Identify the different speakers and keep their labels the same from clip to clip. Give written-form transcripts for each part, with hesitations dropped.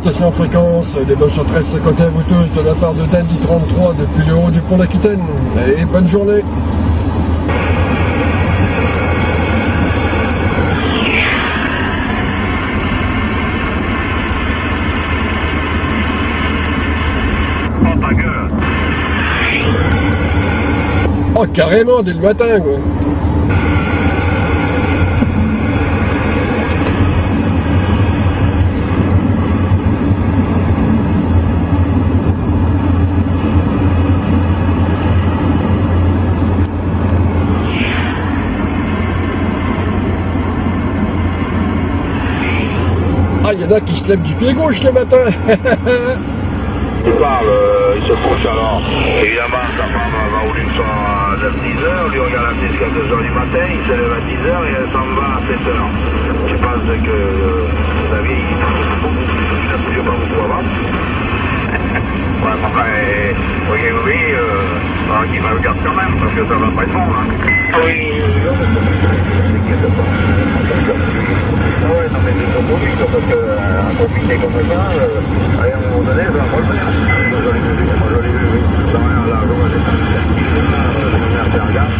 Speaker 1: station fréquence, les Blanches 1350 à vous tous de la part de Dandy 33 depuis le haut du pont d'Aquitaine. Et bonne journée. Oh, carrément, dès le matin, quoi. Ah, il y en a qui se lèvent du pied gauche le matin.
Speaker 2: Il parle, il se couche alors. Évidemment, sa femme va au luxe à 10h, lui regarde la télé jusqu'à 2h du matin, il se lève à 10h et elle s'en va à 7h. Je pense que la vie, il n'a plus pas beaucoup avant. Ouais, mon frère, oui, il va le garder quand même, parce que ça va pas être bon, hein. Oui, t'inquiète pas. Ah ouais, non mais c'est trop pour lui, parce qu'un comité comme ça, à un moment donné, ça va pas le faire. Moi je l'ai vu, oui. Ça va, là, moi j'ai fait un petit peu, j'ai fait un gars.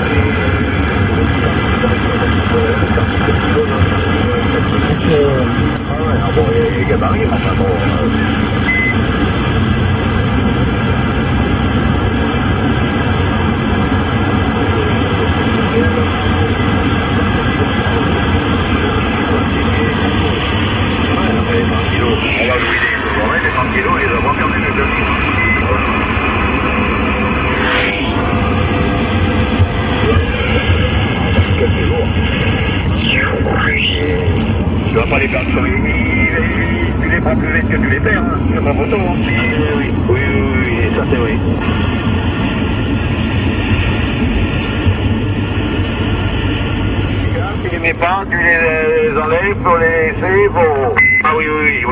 Speaker 2: Ah ouais, bon, il est gabarit, mais enfin bon. On va louer les 30 kilos et les avoir gardés le jeu. Quelques jours. Tu vas pas les perdre sur les tu les prends plus vite que tu les perds, hein. C'est pas photo, hein. Oui, ça c'est vrai. Tu les mets pas, tu les enlèves pour les laisser pour... Ah oui.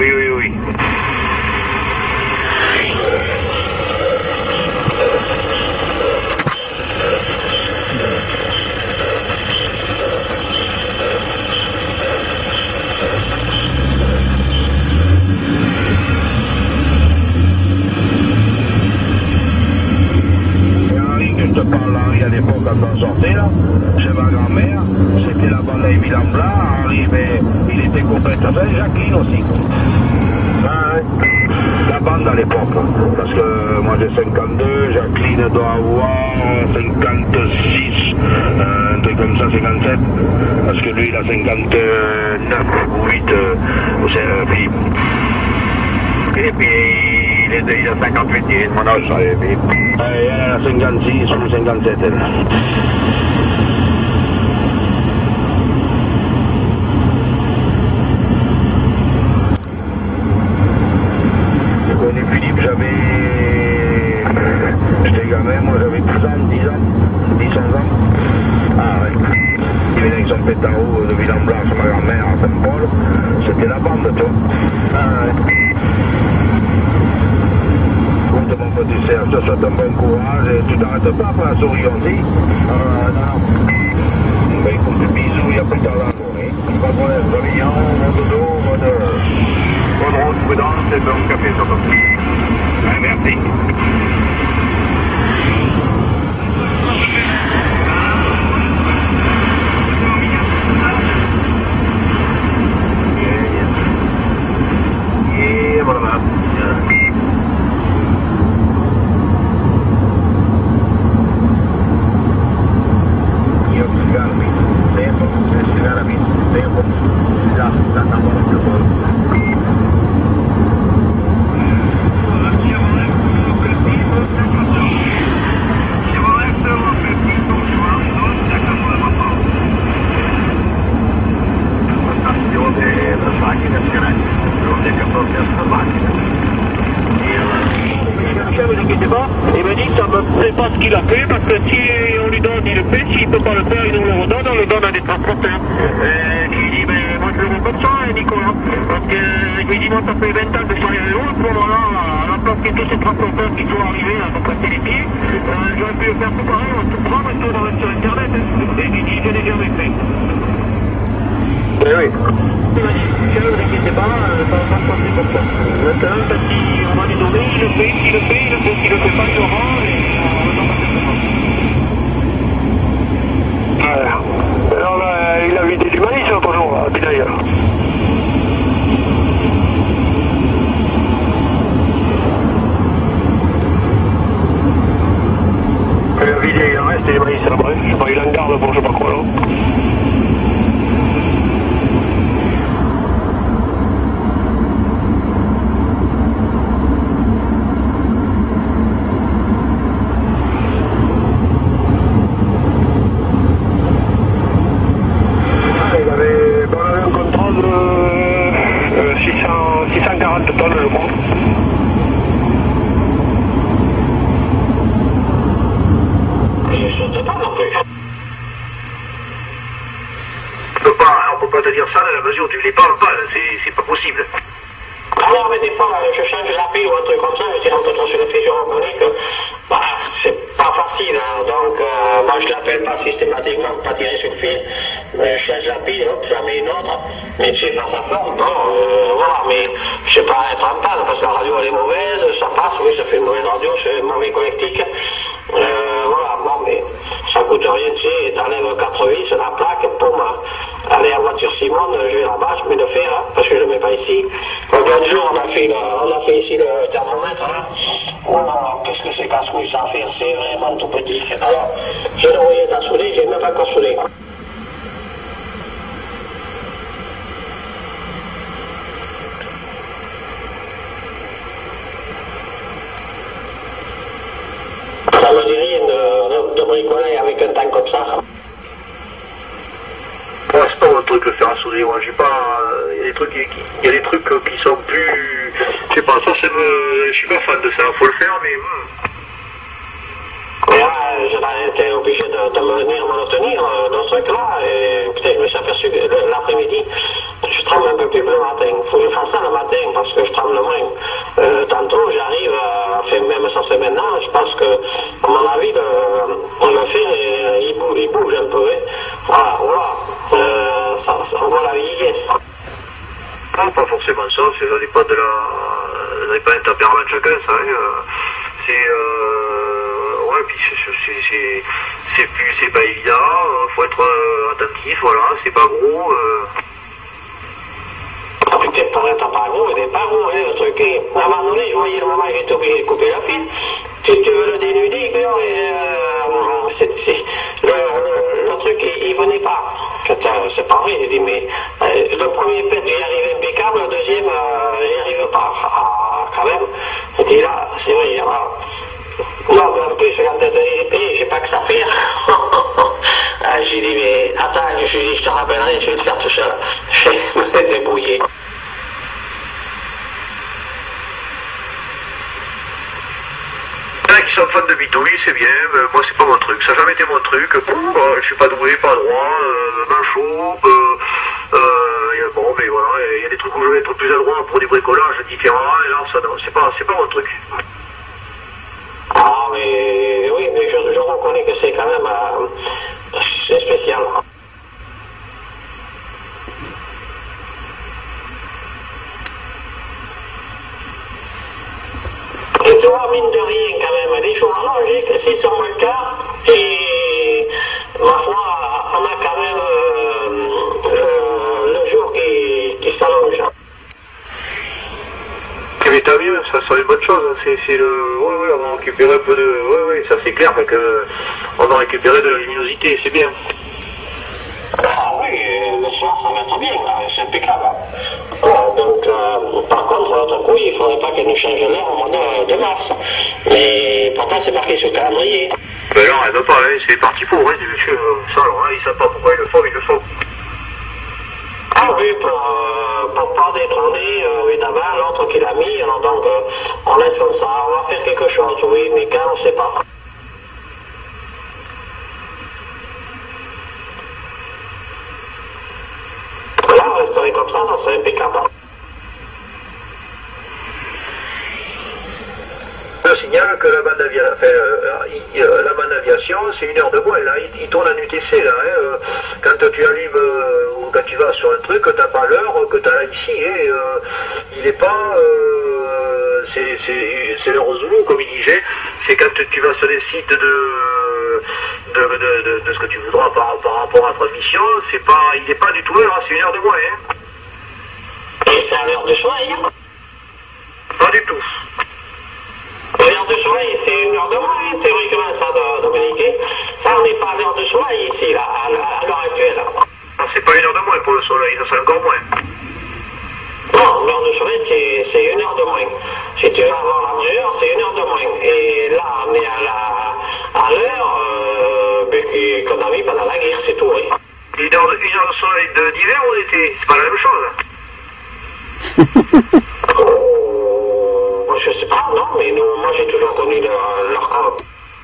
Speaker 2: Je te parle Henri à l'époque quand on sortait là, chez ma grand-mère, c'était la bande à Évident Blanc, Henri, mais il était complètement, Jacqueline aussi. Ah, ouais. La bande à l'époque, parce que moi j'ai 52, Jacqueline doit avoir 56, un truc comme ça, 57, parce que lui il a 59 ou 8, c'est Philippe. Et puis il a 58, il est de mon âge, ça, et puis elle a 56 ou 57, elle. J'ai connu Philippe, j'étais gamin, moi j'avais 10 ans, 11 ans. Ah ouais. Il venait avec son pétard de Villan-Blanc chez ma grand-mère à Saint-Paul, c'était la bande, toi. Ah ouais. Mon petit Serge, je te souhaite un bon courage et tu t'arrêtes pas pour la souris aussi. Non. Ben écoute, bisous, il n'y a plus de temps dans la journée. Pas de problème, Savignon, mon dodo, bonne route, prudence et bon café sur ton petit. Ouais, merci. Et voilà. Il m'a dit que ça ne sait pas ce qu'il a fait parce que si on lui donne, il le fait, s'il ne peut pas le faire, il nous le redonne, on le donne à des transporteurs. Il dit, mais moi je le vois comme ça, Nicolas, parce que je lui dis, moi ça fait 20 ans que je travaille à vélo, à ce moment-là, à la place que tous ces transporteurs qui sont arrivés à me casser les pieds, j'aurais pu le faire tout pareil, on tout prendre et tout dans sur internet, et il dit, je l'ai jamais fait. Ben oui.
Speaker 3: Ne vous inquiétez pas, ça va pas se passer comme ça. Maintenant, quand on va lui donner, il le fait, s'il le fait, il le fait, s'il le fait pas, il aura, et on va pas faire ça.
Speaker 2: Voilà. Alors là, il a vidé du maïs, l'autre jour, là, d'ailleurs. Il a vidé, il en reste des maïs là-bas, je sais pas, il en garde pour je sais pas quoi, là. On avait un contrat de 640 tonnes, je crois.
Speaker 3: Je ne pas non plus.
Speaker 2: On peut pas te dire ça dans la mesure où tu les parles pas, c'est pas possible.
Speaker 3: Alors, mais des fois, je change la pile ou un truc comme ça, je dis un peu trop sur le fil, je reconnais que c'est pas facile, hein, donc moi je l'appelle pas systématiquement pour pas tirer sur le fil, mais je change la pile, hop, j'en mets une autre, mais si face à force, bon, voilà, mais je sais pas être en panne, parce que la radio elle est mauvaise, ça passe, oui, ça fait une mauvaise radio, c'est un mauvais connectique, voilà, bon, mais ça coûte rien, tu sais, t'enlèves 4 vis, la plaque, poum, allez, la voiture Simone, je vais là-bas, je mets le fer, hein, parce que je le mets pas ici. L'autre jour, on a fait ici le thermomètre, hein. Oh, qu'est-ce que c'est casse-couille ça fait, c'est vraiment tout petit. Alors, je l'ai envoyé à souder, j'ai même pas encore soudé. Ça me dit rien de bricoler avec un tank comme ça.
Speaker 2: Moi, c'est pas mon truc de faire à souder, moi, j'ai pas... Il y a des trucs qui sont plus... Je sais pas, ça, je suis pas fan de ça, faut le faire, mais...
Speaker 3: J'étais obligé de venir me retenir dans ce truc-là, et peut-être je me suis aperçu que l'après-midi, je tremble un peu plus que le matin. Il faut que je fasse ça le matin parce que je tremble moins. Tantôt, j'arrive à faire même ça c'est maintenant, je pense que, à mon avis, le fer, il bouge un peu. Hein. Voilà. On voit la vieillesse.
Speaker 2: Non, pas forcément ça, ça dépend de la... Ça dépend du tempérament de chacun, ça, ouais, puis c'est pas évident, faut être attentif, voilà, c'est pas gros.
Speaker 3: Peut-être pour être pas gros, il n'est pas gros, hein, le truc. À un moment donné, je voyais le moment où j'étais obligé de couper la file. Si tu veux le dénuder, le truc, il venait pas. C'est pas vrai, j'ai dit, mais le premier pet, j'y arrive impeccable, le deuxième, j'y arrive pas. Quand même. J'ai dit là, c'est vrai, non, mais en plus, je regardais les pays, j'ai pas que ça faire. J'ai dit, mais attends, je te rappellerai, je vais le faire tout seul. Je me suis débrouillé.
Speaker 2: Il y en a qui sont fans de bitouille, c'est bien, mais moi c'est pas mon truc, ça n'a jamais été mon truc. Je suis pas doué, pas droit, manchot, bon, mais voilà, il y a des trucs où je vais être plus adroit pour des bricolages différents, et là, ça non, c'est pas mon truc.
Speaker 3: Ah, mais oui, mais je reconnais que c'est quand même c'est spécial. Et tu vois, mine de rien, quand même, les jours allongés, que c'est sur le cas, et ma foi, on a quand même le jour qui s'allonge.
Speaker 2: Mais tant mieux, ça serait une bonne chose, c'est le... Oui, on va récupérer un peu de... Oui, ça c'est clair, on va récupérer de la luminosité, c'est bien.
Speaker 3: Ah oui, le soir ça va être bien, c'est impeccable. Voilà, donc, par contre, l'autre coup, il ne faudrait pas qu'elle nous change l'heure au mois de mars. Mais pourtant, c'est marqué sur le calendrier.
Speaker 2: Ben non, elle ne veut pas, hein, c'est parti pour, hein, monsieur. Ça, alors, ils ne savent pas pourquoi ils le font,
Speaker 3: Ah oui, pour pas détrôner, évidemment, l'autre qui l'a mis, alors donc, on laisse comme ça, on va faire quelque chose, oui, mais quand, on ne sait pas. Là, on resterait comme ça serait impeccable.
Speaker 2: Merci. signale que la bande d'aviation, c'est 1 heure de moins, là, il tourne en UTC, là, hein, quand tu allumes, ou quand tu vas sur un truc, t'as pas l'heure que t'as là ici, hein, il est pas, c'est l'heure Zulu, comme il disait, c'est quand tu vas sur les sites de ce que tu voudras par rapport à ta mission, il n'est pas du tout l'heure, c'est 1 heure de moins, hein.
Speaker 3: Et c'est à l'heure du soleil, hein?
Speaker 2: Pas du tout.
Speaker 3: L'heure du soleil, c'est 1 heure de moins, hein, théoriquement, ça, Dominique. Ça, on n'est pas à l'heure du soleil ici, là, à l'heure actuelle.
Speaker 2: Non, c'est pas 1 heure de moins pour le soleil, ça c'est encore moins.
Speaker 3: Non, l'heure du soleil, c'est 1 heure de moins. Si tu veux avoir la vraie heure, c'est 1 heure de moins. Et là, on est à l'heure qu'on a mis pendant la guerre, c'est tout, oui.
Speaker 2: 1 heure de soleil d'hiver ou d'été, c'est pas la même chose.
Speaker 3: Je sais pas, non, mais moi j'ai toujours connu leur camp.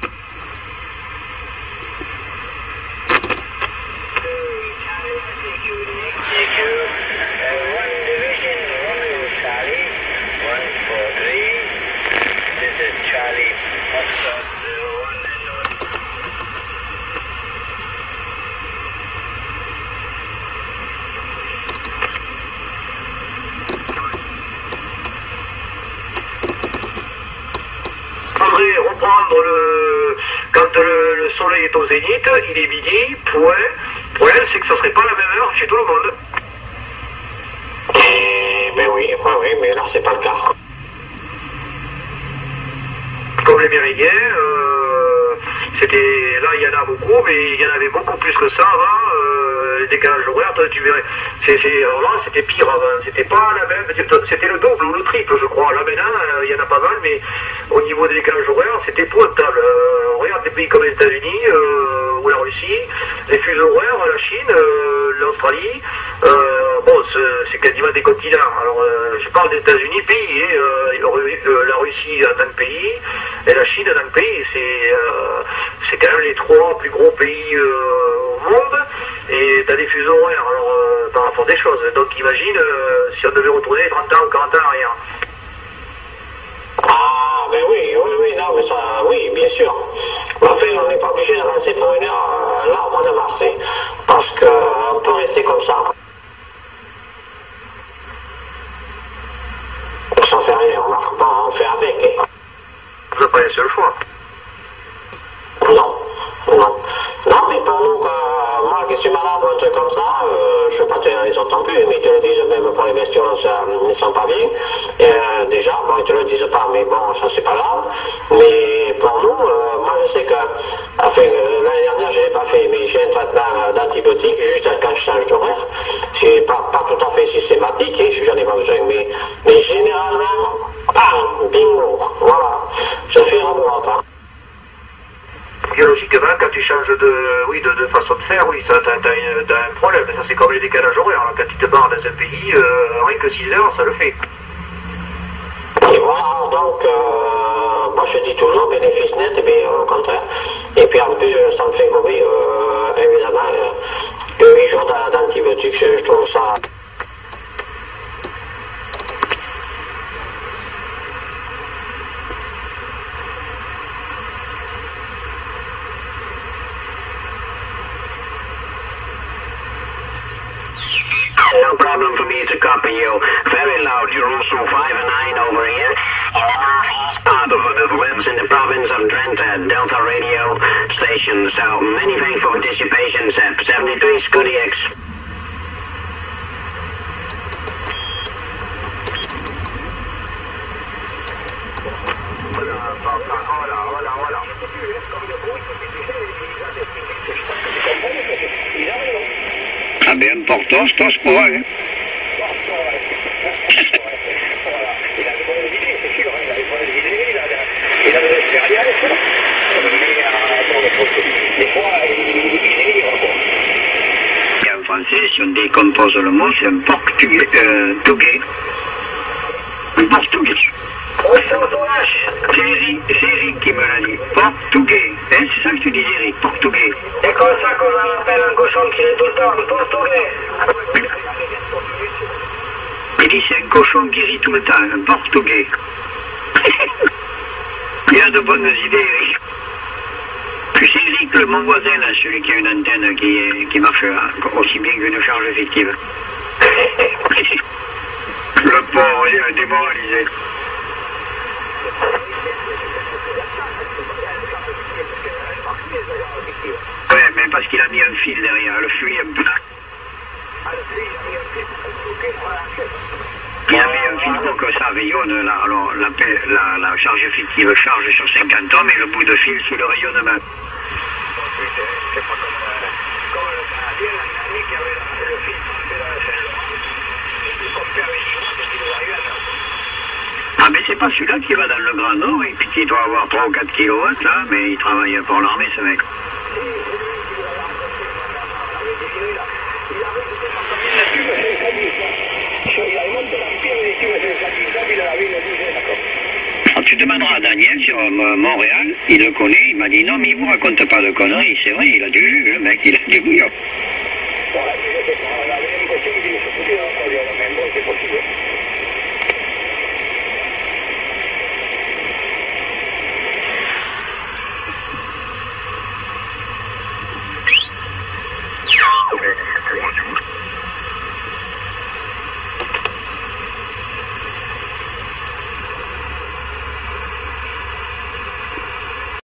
Speaker 2: Reprendre quand le soleil est au zénith, il est midi, point, c'est que ça serait pas la même heure chez tout le monde.
Speaker 3: Ben oui, mais là c'est pas le cas.
Speaker 2: Comme les méridiens, là il y en a beaucoup, mais il y en avait beaucoup plus que ça avant. Les décalages horaires, tu verrais. Alors là, c'était pire avant. C'était pas la même. C'était le double ou le triple, je crois. Là maintenant, il y en a pas mal, mais au niveau des décalages horaires, c'était épouvantable. Regarde des pays comme les États-Unis ou la Russie, les fuseaux horaires, la Chine, l'Australie. Bon, c'est quasiment des continents. Alors, je parle des États-Unis, pays, la Russie en tant que pays, et la Chine en tant que pays. C'est quand même les 3 plus gros pays au monde. Et t'as des fuseaux horaires, alors par rapport à des choses. Donc imagine si on devait retourner 30 ans ou 40 ans en arrière.
Speaker 3: Ah, ben oui, non, mais ça, oui, bien sûr. Enfin, on n'est pas obligé d'avancer pour 1 heure, là, au mois de mars, parce qu'on peut rester comme ça. Ça fait rien, on fait avec.
Speaker 2: Vous n'avez pas un seul choix.
Speaker 3: Non, mais pour nous, moi qui suis malade ou un truc comme ça, je ne veux pas te dire les autres non plus, mais ils te le disent même pour les bestioles, ils ne sont pas bien. Déjà, bon, ils te le disent pas, mais bon, ça c'est pas grave. Mais pour nous, moi je sais que, enfin, l'année dernière je l'ai pas fait, mais j'ai un traitement d'antibiotiques juste quand je change d'horaire. C'est pas tout à fait systématique, hein, j'en ai pas besoin, mais généralement, bam, bingo, voilà, je fais un bon repas.
Speaker 2: Biologiquement, quand tu changes de façon de faire, oui, t'as un problème. Ça, c'est comme les décalages horaires. Quand tu te barres dans un pays, rien que 6 heures, ça le fait.
Speaker 3: Et voilà, donc, moi je dis toujours bénéfice net, mais au contraire. Et puis en plus, ça me fait gommer, évidemment, 8 jours d'antibiotiques, je trouve ça.
Speaker 4: No problem for me to copy you. Very loud, Jerusalem 5 and 9 over here. Part of the Netherlands in the province of Drenthe, Delta Radio station. So many thanks for participation, Sep. 73 Scotty X.
Speaker 5: Bien portos todos por ahí. Et en français, si on décompose le mot, c'est un portugais. Touguet. Un portugais. C'est Eric qui me l'a dit. Portugais. Hein, c'est ça que tu dis, Eric. Portugais.
Speaker 3: C'est comme ça qu'on appelle un cochon qui est tout le temps, portugais.
Speaker 5: Il dit c'est un cochon qui rit tout le temps, un portugais. Il a de bonnes idées, Eric. Tu sais, Eric, mon voisin, là, celui qui a une antenne qui marche aussi bien qu'une charge effective. Le pauvre, il est démoralisé. Ouais, mais parce qu'il a mis un fil derrière, le fuit un peu. Il a mis un fil pour que ça rayonne, la charge effective charge sur 50 ohms et le bout de fil sur le rayonnement. Ah mais c'est pas celui-là qui va dans le Grand Nord et puis qui doit avoir 3 ou 4 kilowatts là, mais il travaille pour l'armée ce mec. Alors, tu demanderas à Daniel sur Montréal, il le connaît, il m'a dit non mais il vous raconte pas de conneries, c'est vrai, il a du jus le mec, il a du bouillon.